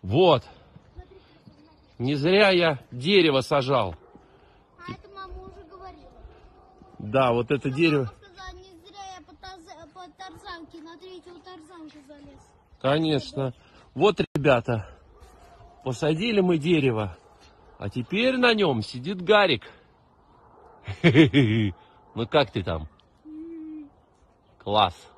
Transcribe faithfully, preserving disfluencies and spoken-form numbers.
Вот. Не зря я дерево сажал. А это мама уже говорила. Да, вот это дерево. Мама сказала, не зря я по, тарз... по тарзанке на третью тарзанку залез. Конечно. Вот, ребята, посадили мы дерево, а теперь на нем сидит Гарик. Ну как ты там? Класс.